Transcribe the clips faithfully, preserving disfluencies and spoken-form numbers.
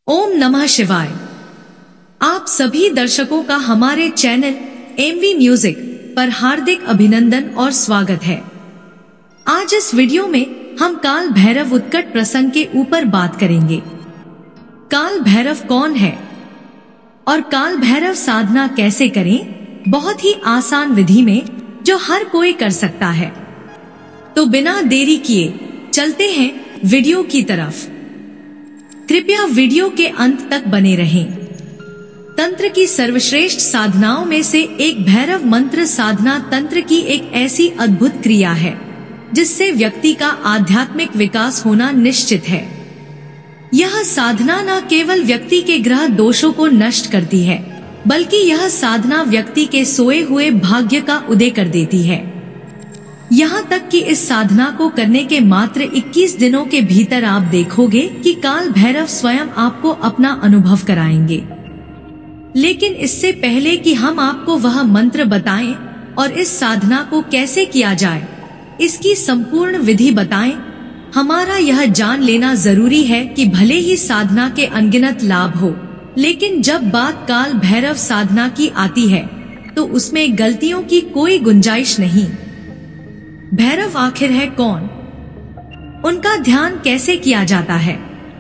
ओम नमः शिवाय। आप सभी दर्शकों का हमारे चैनल एमवी म्यूजिक पर हार्दिक अभिनंदन और स्वागत है। आज इस वीडियो में हम काल भैरव उत्कट प्रसंग के ऊपर बात करेंगे। काल भैरव कौन है और काल भैरव साधना कैसे करें, बहुत ही आसान विधि में जो हर कोई कर सकता है। तो बिना देरी किए चलते हैं वीडियो की तरफ। कृपया वीडियो के अंत तक बने रहें। तंत्र की सर्वश्रेष्ठ साधनाओं में से एक भैरव मंत्र साधना तंत्र की एक ऐसी अद्भुत क्रिया है जिससे व्यक्ति का आध्यात्मिक विकास होना निश्चित है। यह साधना न केवल व्यक्ति के ग्रह दोषों को नष्ट करती है, बल्कि यह साधना व्यक्ति के सोए हुए भाग्य का उदय कर देती है। यहाँ तक कि इस साधना को करने के मात्र इक्कीस दिनों के भीतर आप देखोगे कि काल भैरव स्वयं आपको अपना अनुभव कराएंगे। लेकिन इससे पहले कि हम आपको वह मंत्र बताएं और इस साधना को कैसे किया जाए, इसकी संपूर्ण विधि बताएं, हमारा यह जान लेना जरूरी है कि भले ही साधना के अनगिनत लाभ हो, लेकिन जब बात काल भैरव साधना की आती है तो उसमें गलतियों की कोई गुंजाइश नहीं। भैरव आखिर है कौन, उनका ध्यान कैसे किया जाता है,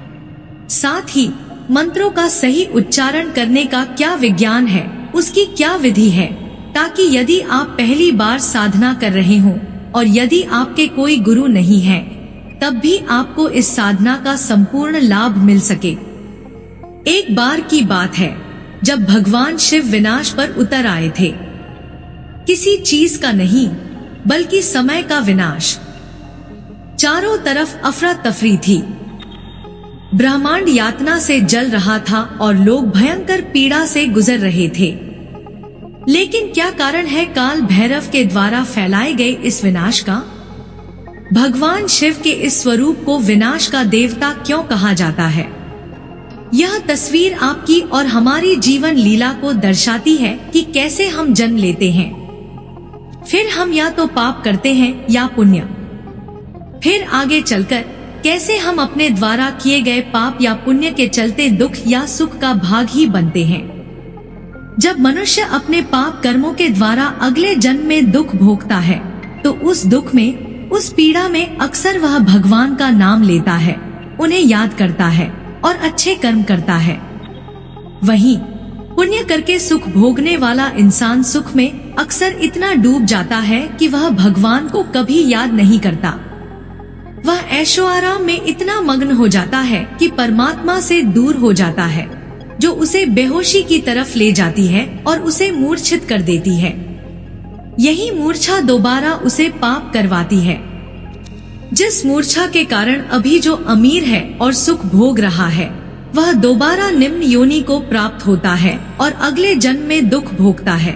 साथ ही मंत्रों का सही उच्चारण करने का क्या विज्ञान है, उसकी क्या विधि है, ताकि यदि आप पहली बार साधना कर रहे हो और यदि आपके कोई गुरु नहीं है तब भी आपको इस साधना का संपूर्ण लाभ मिल सके। एक बार की बात है जब भगवान शिव विनाश पर उतर आए थे। किसी चीज का नहीं बल्कि समय का विनाश। चारों तरफ अफरा तफरी थी। ब्रह्मांड यातना से जल रहा था और लोग भयंकर पीड़ा से गुजर रहे थे। लेकिन क्या कारण है काल भैरव के द्वारा फैलाए गए इस विनाश का? भगवान शिव के इस स्वरूप को विनाश का देवता क्यों कहा जाता है? यह तस्वीर आपकी और हमारी जीवन लीला को दर्शाती है कि कैसे हम जन्म लेते हैं, फिर हम या तो पाप करते हैं या पुण्य, फिर आगे चलकर कैसे हम अपने द्वारा किए गए पाप या पुण्य के चलते दुख या सुख का भाग ही बनते हैं। जब मनुष्य अपने पाप कर्मों के द्वारा अगले जन्म में दुख भोगता है तो उस दुख में, उस पीड़ा में अक्सर वह भगवान का नाम लेता है, उन्हें याद करता है और अच्छे कर्म करता है। वहीं पुण्य करके सुख भोगने वाला इंसान सुख में अक्सर इतना डूब जाता है कि वह भगवान को कभी याद नहीं करता। वह ऐशो आराम में इतना मग्न हो जाता है कि परमात्मा से दूर हो जाता है, जो उसे बेहोशी की तरफ ले जाती है और उसे मूर्छित कर देती है। यही मूर्छा दोबारा उसे पाप करवाती है। जिस मूर्छा के कारण अभी जो अमीर है और सुख भोग रहा है, वह दोबारा निम्न योनि को प्राप्त होता है और अगले जन्म में दुख भोगता है।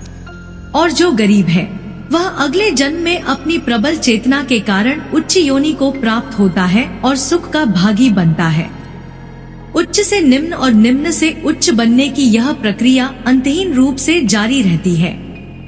और जो गरीब है वह अगले जन्म में अपनी प्रबल चेतना के कारण उच्च योनि को प्राप्त होता है और सुख का भागी बनता है। उच्च से निम्न और निम्न से उच्च बनने की यह प्रक्रिया अंतहीन रूप से जारी रहती है।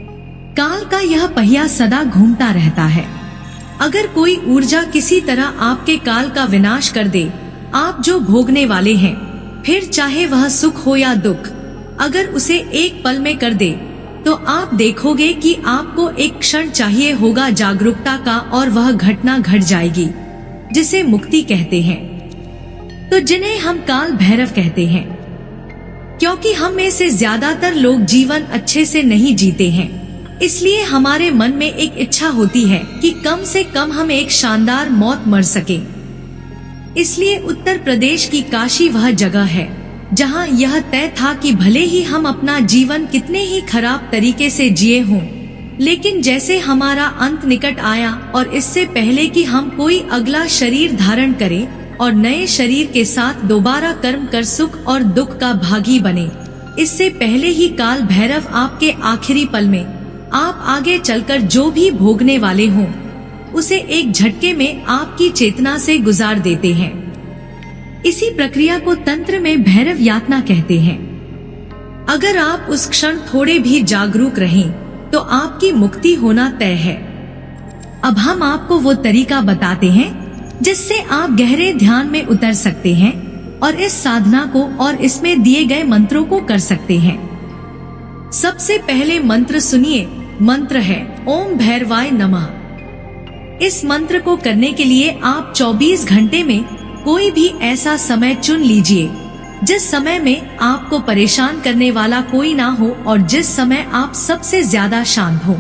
काल का यह पहिया सदा घूमता रहता है। अगर कोई ऊर्जा किसी तरह आपके काल का विनाश कर दे, आप जो भोगने वाले हैं, फिर चाहे वह सुख हो या दुख, अगर उसे एक पल में कर दे तो आप देखोगे कि आपको एक क्षण चाहिए होगा जागरूकता का और वह घटना घट जाएगी जिसे मुक्ति कहते हैं। तो जिन्हें हम काल भैरव कहते हैं, क्योंकि हम में से ज्यादातर लोग जीवन अच्छे से नहीं जीते हैं, इसलिए हमारे मन में एक इच्छा होती है कि कम से कम हम एक शानदार मौत मर सके। इसलिए उत्तर प्रदेश की काशी वह जगह है जहां यह तय था कि भले ही हम अपना जीवन कितने ही खराब तरीके से जिए हों, लेकिन जैसे हमारा अंत निकट आया और इससे पहले कि हम कोई अगला शरीर धारण करें और नए शरीर के साथ दोबारा कर्म कर सुख और दुख का भागी बने, इससे पहले ही काल भैरव आपके आखिरी पल में, आप आगे चलकर जो भी भोगने वाले हों, उसे एक झटके में आपकी चेतना से गुजार देते हैं। इसी प्रक्रिया को तंत्र में भैरव यातना कहते हैं। अगर आप उस क्षण थोड़े भी जागरूक रहें तो आपकी मुक्ति होना तय है। अब हम आपको वो तरीका बताते हैं जिससे आप गहरे ध्यान में उतर सकते हैं और इस साधना को और इसमें दिए गए मंत्रों को कर सकते हैं। सबसे पहले मंत्र सुनिए। मंत्र है ओम भैरवाय नमः। इस मंत्र को करने के लिए आप चौबीस घंटे में कोई भी ऐसा समय चुन लीजिए जिस समय में आपको परेशान करने वाला कोई ना हो और जिस समय आप सबसे ज्यादा शांत हो।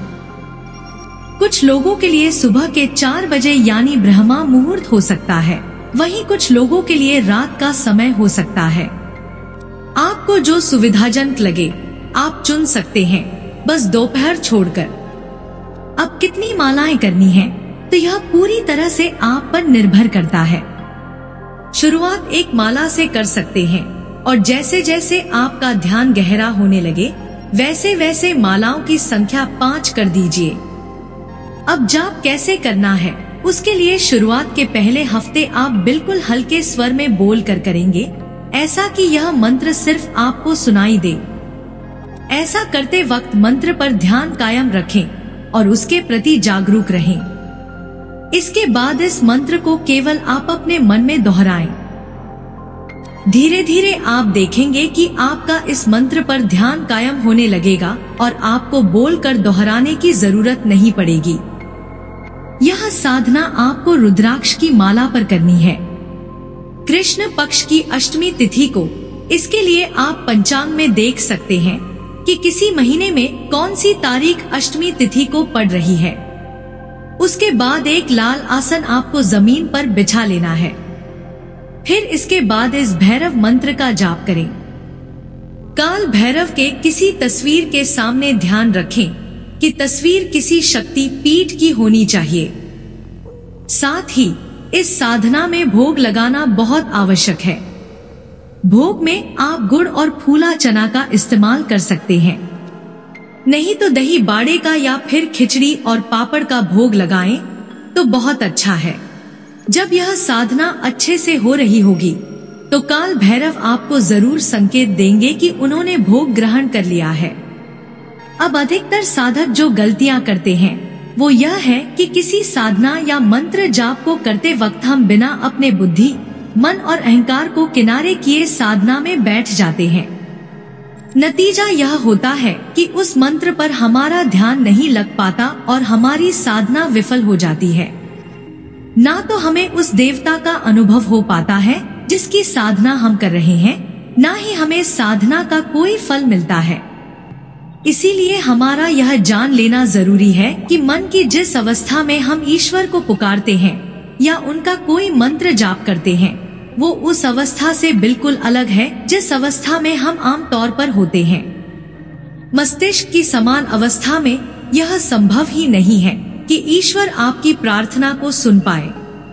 कुछ लोगों के लिए सुबह के चार बजे यानी ब्रह्मा मुहूर्त हो सकता है, वहीं कुछ लोगों के लिए रात का समय हो सकता है। आपको जो सुविधाजनक लगे आप चुन सकते हैं, बस दोपहर छोड़कर। अब कितनी मालाएं करनी है तो यह पूरी तरह से आप पर निर्भर करता है। शुरुआत एक माला से कर सकते हैं और जैसे जैसे आपका ध्यान गहरा होने लगे वैसे वैसे मालाओं की संख्या पाँच कर दीजिए। अब जाप कैसे करना है उसके लिए शुरुआत के पहले हफ्ते आप बिल्कुल हल्के स्वर में बोल कर करेंगे, ऐसा कि यह मंत्र सिर्फ आपको सुनाई दे। ऐसा करते वक्त मंत्र पर ध्यान कायम रखें और उसके प्रति जागरूक रहें। इसके बाद इस मंत्र को केवल आप अपने मन में दोहराएं। धीरे धीरे आप देखेंगे कि आपका इस मंत्र पर ध्यान कायम होने लगेगा और आपको बोलकर दोहराने की जरूरत नहीं पड़ेगी। यह साधना आपको रुद्राक्ष की माला पर करनी है। कृष्ण पक्ष की अष्टमी तिथि को। इसके लिए आप पंचांग में देख सकते हैं कि किसी महीने में कौन सी तारीख अष्टमी तिथि को पड़ रही है। उसके बाद एक लाल आसन आपको जमीन पर बिछा लेना है। फिर इसके बाद इस भैरव मंत्र का जाप करें। काल भैरव के किसी तस्वीर के सामने ध्यान रखें कि तस्वीर किसी शक्ति पीठ की होनी चाहिए। साथ ही इस साधना में भोग लगाना बहुत आवश्यक है। भोग में आप गुड़ और फूला चना का इस्तेमाल कर सकते हैं, नहीं तो दही बाड़े का या फिर खिचड़ी और पापड़ का भोग लगाएं तो बहुत अच्छा है। जब यह साधना अच्छे से हो रही होगी तो काल भैरव आपको जरूर संकेत देंगे कि उन्होंने भोग ग्रहण कर लिया है। अब अधिकतर साधक जो गलतियां करते हैं वो यह है कि किसी साधना या मंत्र जाप को करते वक्त हम बिना अपने बुद्धि, मन और अहंकार को किनारे किए साधना में बैठ जाते हैं। नतीजा यह होता है कि उस मंत्र पर हमारा ध्यान नहीं लग पाता और हमारी साधना विफल हो जाती है। ना तो हमें उस देवता का अनुभव हो पाता है जिसकी साधना हम कर रहे हैं, ना ही हमें साधना का कोई फल मिलता है। इसीलिए हमारा यह जान लेना जरूरी है कि मन की जिस अवस्था में हम ईश्वर को पुकारते हैं या उनका कोई मंत्र जाप करते हैं वो उस अवस्था से बिल्कुल अलग है जिस अवस्था में हम आम तौर पर होते हैं। मस्तिष्क की समान अवस्था में यह संभव ही नहीं है कि ईश्वर आपकी प्रार्थना को सुन पाए।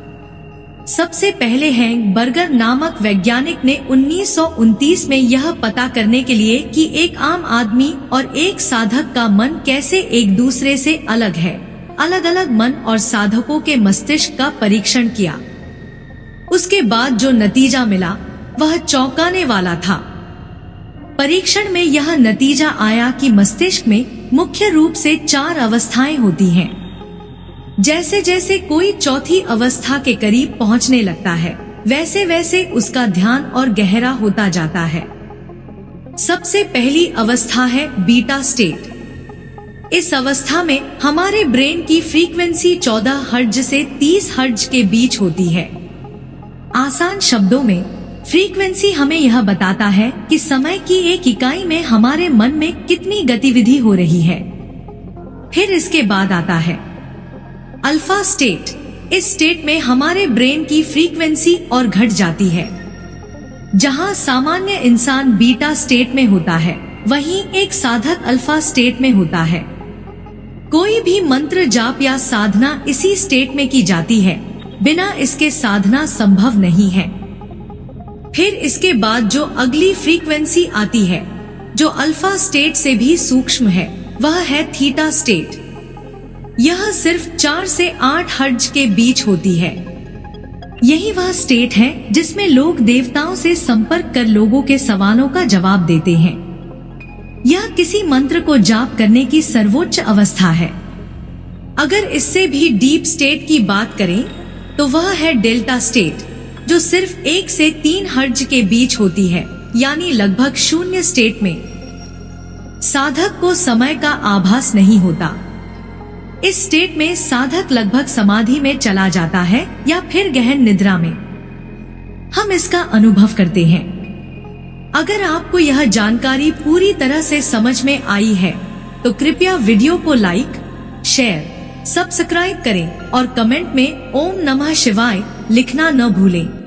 सबसे पहले हैंग बर्गर नामक वैज्ञानिक ने उन्नीस सौ उनतीस में यह पता करने के लिए कि एक आम आदमी और एक साधक का मन कैसे एक दूसरे से अलग है, अलग अलग मन और साधकों के मस्तिष्क का परीक्षण किया। उसके बाद जो नतीजा मिला वह चौंकाने वाला था। परीक्षण में यह नतीजा आया कि मस्तिष्क में मुख्य रूप से चार अवस्थाएं होती हैं। जैसे जैसे कोई चौथी अवस्था के करीब पहुंचने लगता है वैसे वैसे उसका ध्यान और गहरा होता जाता है। सबसे पहली अवस्था है बीटा स्टेट। इस अवस्था में हमारे ब्रेन की फ्रीक्वेंसी चौदह हर्ट्ज से तीस हर्ट्ज के बीच होती है। आसान शब्दों में फ्रीक्वेंसी हमें यह बताता है कि समय की एक इकाई में हमारे मन में कितनी गतिविधि हो रही है। फिर इसके बाद आता है अल्फा स्टेट। इस स्टेट में हमारे ब्रेन की फ्रीक्वेंसी और घट जाती है। जहां सामान्य इंसान बीटा स्टेट में होता है वहीं एक साधक अल्फा स्टेट में होता है। कोई भी मंत्र जाप या साधना इसी स्टेट में की जाती है, बिना इसके साधना संभव नहीं है। फिर इसके बाद जो अगली फ्रीक्वेंसी आती है जो अल्फा स्टेट से भी सूक्ष्म है वह है थीटा स्टेट। यह सिर्फ चार से आठ हर्ट्ज के बीच होती है। यही वह स्टेट है जिसमें लोग देवताओं से संपर्क कर लोगों के सवालों का जवाब देते हैं। यह किसी मंत्र को जाप करने की सर्वोच्च अवस्था है। अगर इससे भी डीप स्टेट की बात करें तो वह है डेल्टा स्टेट। जो सिर्फ एक से तीन हर्ट्ज के बीच होती है, यानी लगभग शून्य स्टेट में साधक को समय का आभास नहीं होता। इस स्टेट में साधक लगभग समाधि में चला जाता है या फिर गहन निद्रा में हम इसका अनुभव करते हैं। अगर आपको यह जानकारी पूरी तरह से समझ में आई है तो कृपया वीडियो को लाइक, शेयर, सब्सक्राइब करें और कमेंट में ओम नमः शिवाय लिखना न भूलें।